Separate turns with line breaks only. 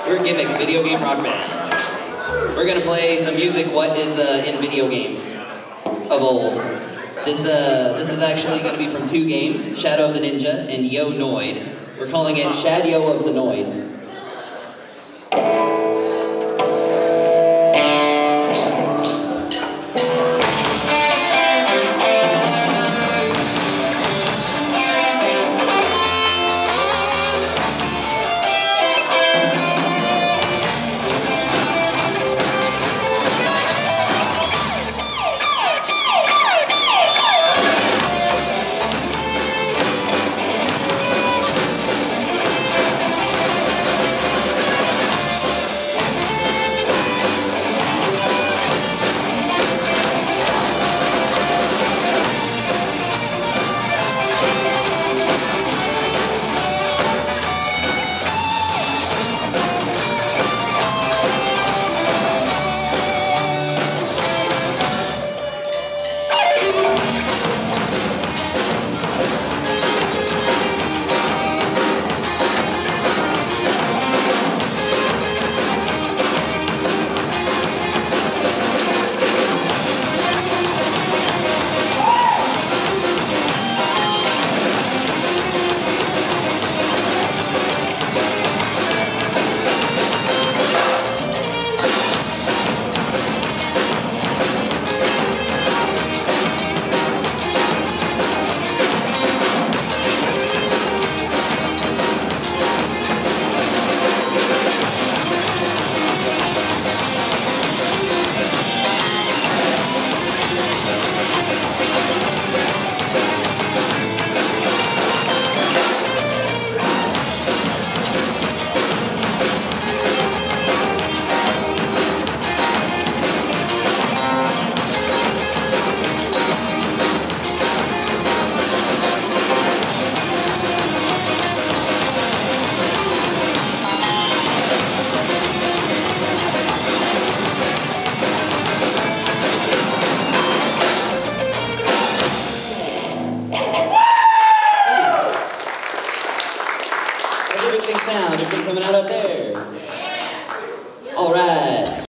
We're Gimmick, video game rock band. We're gonna play some music what is in video games of old. This is actually gonna be from two games, Shadow of the Ninja and Yo Noid. We're calling it Shadow of the Noid. Sound, it's coming out up there.